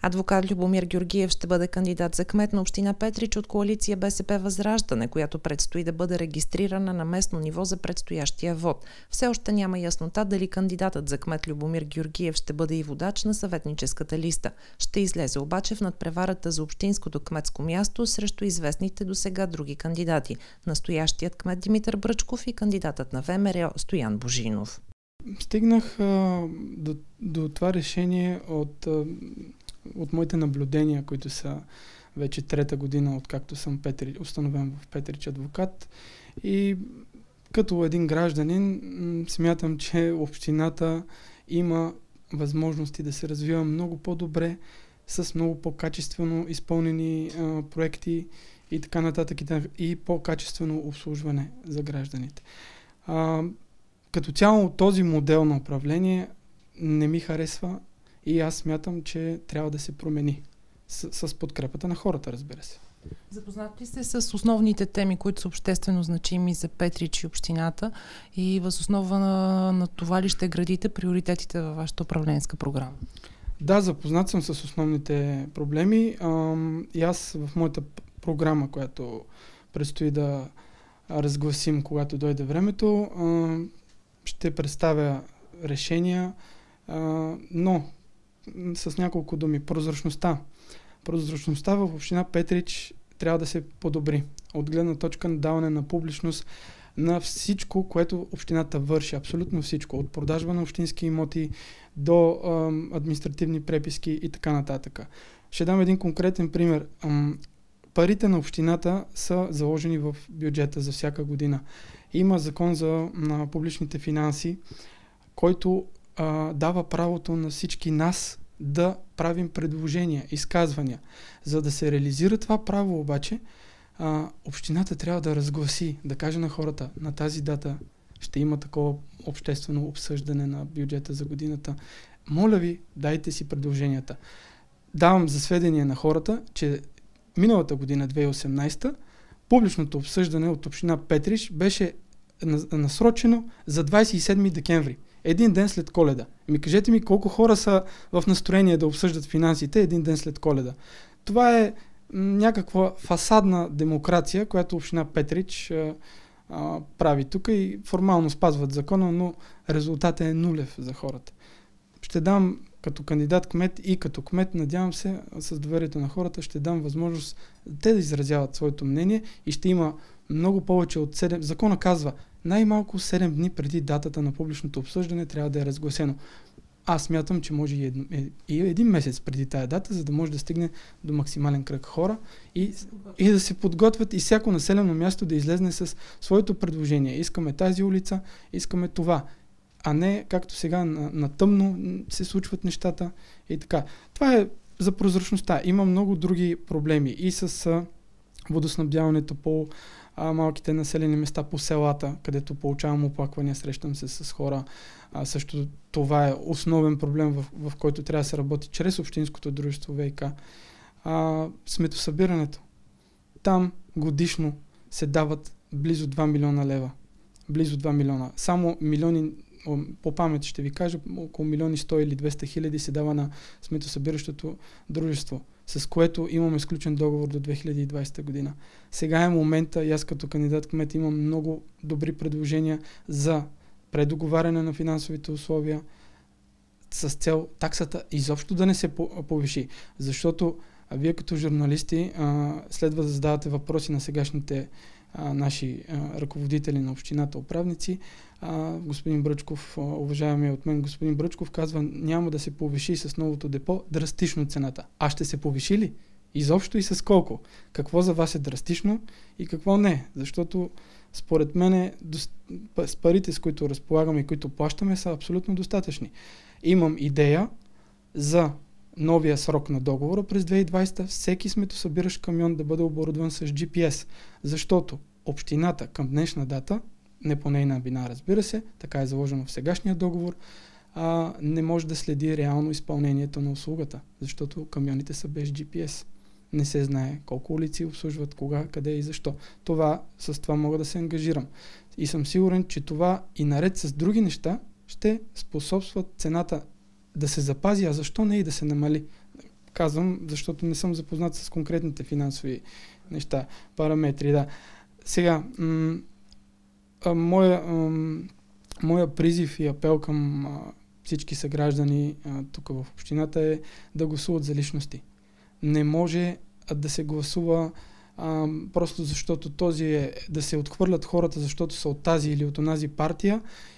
Адвокат Любомир Георгиев ще бъде кандидат за кмет на община Петрич от коалиция БСП Възраждане, която предстои да бъде регистрирана на местно ниво за предстоящия вод. Все още няма яснота дали кандидатът за кмет Любомир Георгиев ще бъде и водач на съветническата листа. Ще излезе обаче в надпреварата за общинското кметско място срещу известните досега други кандидати – настоящият кмет Димитър Бръчков и кандидатът на ВМРО Стоян Божинов. Стигнах до това решение от моите наблюдения, които са вече трета година, откакто съм установен в Петрич адвокат. И като един гражданин смятам, че общината има възможности да се развива много по-добре, с много по-качествено изпълнени проекти и така нататък, и по-качествено обслужване за гражданите. Като цяло този модел на управление не ми харесва и аз смятам, че трябва да се промени с подкрепата на хората, разбира се. Запознат ли сте с основните теми, които са обществено значими за Петрич и общината, и въз основа на това ли ще градите приоритетите във вашата управленска програма? Да, запознат съм с основните проблеми. И аз в моята програма, която предстои да разгласим, когато дойде времето, ще представя решения, но с няколко думи. Прозрачността. Прозрачността в община Петрич трябва да се подобри. От гледна точка на даване на публичност на всичко, което общината върши. Абсолютно всичко. От продажба на общински имоти до административни преписки и така нататък. Ще дам един конкретен пример. Парите на общината са заложени в бюджета за всяка година. Има закон на публичните финанси, който дава правото на всички нас да правим предложения, изказвания. За да се реализира това право обаче, общината трябва да разгласи, да каже на хората, на тази дата ще има такова обществено обсъждане на бюджета за годината. Моля ви, дайте си предложенията. Давам за сведение на хората, че миналата година, 2018, публичното обсъждане от община Петрич беше насрочено за 27 декември. Един ден след Коледа. Кажете ми колко хора са в настроение да обсъждат финансите един ден след Коледа. Това е някаква фасадна демокрация, която община Петрич прави тук и формално спазват закона, но резултатът е нулев за хората. Ще дам като кандидат кмет и като кмет, надявам се, с доверието на хората, ще дам възможност те да изразяват своето мнение и ще има много повече от 7. Закона казва, най-малко 7 дни преди датата на публичното обсъждане трябва да е разгласено. Аз смятам, че може и един месец преди тая дата, за да може да стигне до максимален кръг хора и да се подготвят и всяко населено място да излезне с своето предложение. Искаме тази улица, искаме това. А не както сега на тъмно се случват нещата и така. Това е за прозрачността. Има много други проблеми и с водоснабдяването по малките населени места, по селата, където получавам оплаквания, срещам се с хора. Също това е основен проблем, в който трябва да се работи чрез общинското дружество ВиК. Сметосъбирането. Там годишно се дават близо 2 милиона лева. Близо 2 милиона. Само милиони, по памет ще ви кажа, около 1 100 или 200 хиляди се дава на сметосъбиращото дружество, с което имаме сключен договор до 2020 година. Сега е момента и аз като кандидат кмет имам много добри предложения за предоговаряне на финансовите условия с цел таксата изобщо да не се повиши. Защото вие като журналисти следва да задавате въпроси на сегашните наши ръководители на общината, управници. Господин Бръчков, уважаемия от мен господин Бръчков, казва, няма да се повиши с новото депо драстично цената. А ще се повиши ли? Изобщо и с колко? Какво за вас е драстично и какво не? Защото според мен с парите, с които разполагаме и които плащаме, са абсолютно достатъчни. Имам идея за новия срок на договора през 2020, всеки сметосъбиращ камион да бъде оборудван с GPS, защото общината към днешна дата, не по нейна вина, разбира се, така е заложено в сегашния договор, не може да следи реално изпълнението на услугата, защото камионите са без GPS. Не се знае колко улици обслужват, кога, къде и защо. С това мога да се ангажирам. И съм сигурен, че това и наред с други неща ще способстват цената да се запази, а защо не и да се намали. казвам, защото не съм запознат с конкретните финансови неща, параметри, да. Сега, моя призив и апел към всички съграждани тук в общината е да гласуват за личности. Не може да се гласува просто защото да се отхвърлят хората, защото са от тази или от онази партия,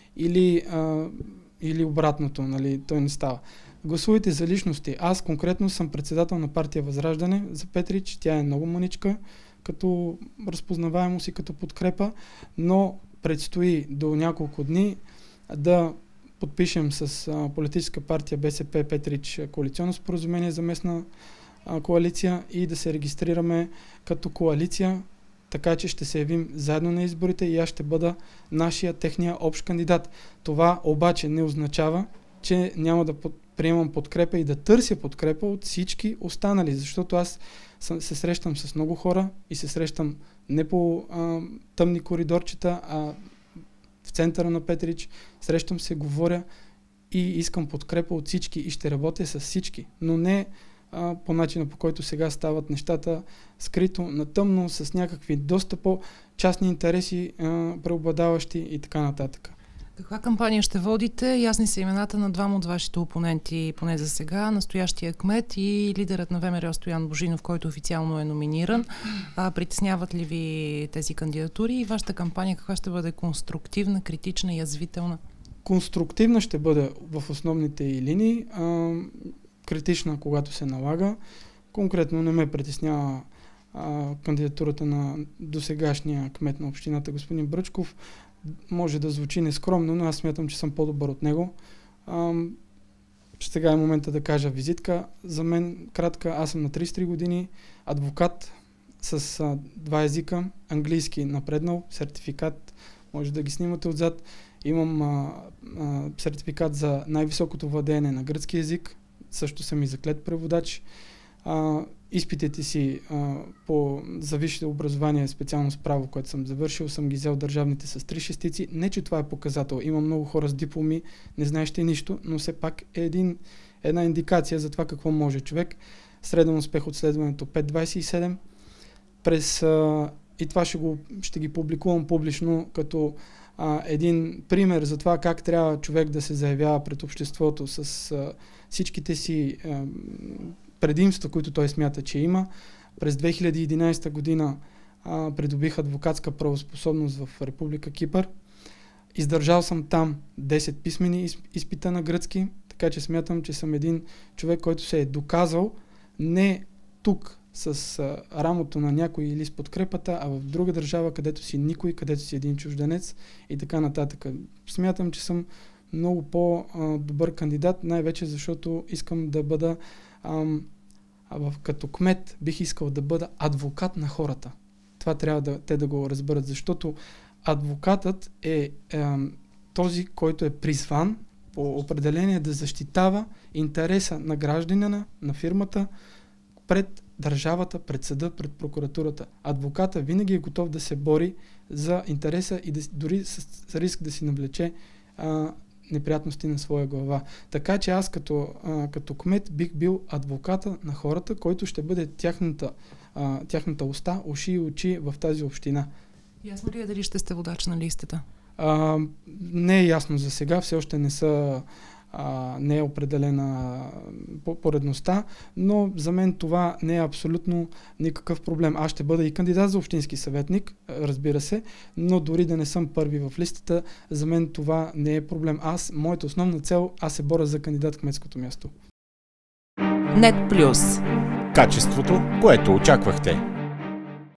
или обратното, нали, той не става. Гласувайте за личности. Аз конкретно съм председател на партия Възраждане за Петрич, тя е много мъничка, като разпознаваемост и като подкрепа, но предстои до няколко дни да подпишем с политическа партия БСП Петрич коалиционно споразумение за местна коалиция и да се регистрираме като коалиция, така че ще се явим заедно на изборите и аз ще бъда техния общ кандидат. Това обаче не означава, че няма да приемам подкрепа и да търся подкрепа от всички останали, защото аз се срещам с много хора и се срещам не по тъмни коридорчета, а в центъра на Петрич. Срещам се, говоря и искам подкрепа от всички и ще работя с всички, но не по начина, по който сега стават нещата, скрито, на тъмно, с някакви доста по-частни интереси, преобладаващи и така нататък. Каква кампания ще водите? Ясни са имената на двама от вашите опоненти, поне за сега, настоящия кмет и лидерът на ВМРО Стоян Божинов, който официално е номиниран. Притесняват ли ви тези кандидатури и вашата кампания каква ще бъде? Конструктивна, критична, язвителна? Конструктивна ще бъде в основните й линии, критична, когато се налага. Конкретно не ме притеснява кандидатурата на досегашния кмет на общината господин Бръчков. Може да звучи нескромно, но аз смятам, че съм по-добър от него. Сега е момента да кажа визитка. За мен кратка, аз съм на 33 години, адвокат с 2 езика, английски напреднал, сертификат, може да ги снимате отзад. Имам сертификат за най-високото владеене на гръцки език, също съм и заклет преводач. Изпитите си за висше образование, специално с право, което съм завършил, съм ги взел държавните с 3 шестици. Не, че това е показател. Има много хора с дипломи, не знаещи нищо, но все пак е една индикация за това какво може човек. Среден успех от следването 5,27. И това ще ги публикувам публично като един пример за това как трябва човек да се заявява пред обществото с всичките си предимства, които той смята, че има. През 2011 година придобих адвокатска правоспособност в Република Кипър. Издържал съм там 10 писмени изпита на гръцки, така че смятам, че съм един човек, който се е доказал не тук с рамото на някой или с подкрепата, а в друга държава, където си никой, където си един чужденец и така нататък. Смятам, че съм много по-добър кандидат, най-вече защото искам да бъда като кмет бих искал да бъда адвокат на хората. Това трябва те да го разберат, защото адвокатът е този, който е призван по определение да защитава интереса на гражданина, на фирмата, пред държавата, пред съда, пред прокуратурата. Адвоката винаги е готов да се бори за интереса и дори с риск да си навлече неприятности на своя глава. Така че аз като кмет бих бил адвоката на хората, който ще бъде тяхната уста, уши и очи в тази община. Ясно ли е дали ще сте водач на листата? Не е ясно за сега, все още не е определена поредността, но за мен това не е абсолютно никакъв проблем. Аз ще бъда и кандидат за общински съветник, разбира се, но дори да не съм първи в листата, за мен това не е проблем. Моята основна цел, аз се боря за кандидат в кметското място. Нет Плюс. Качеството, което очаквахте.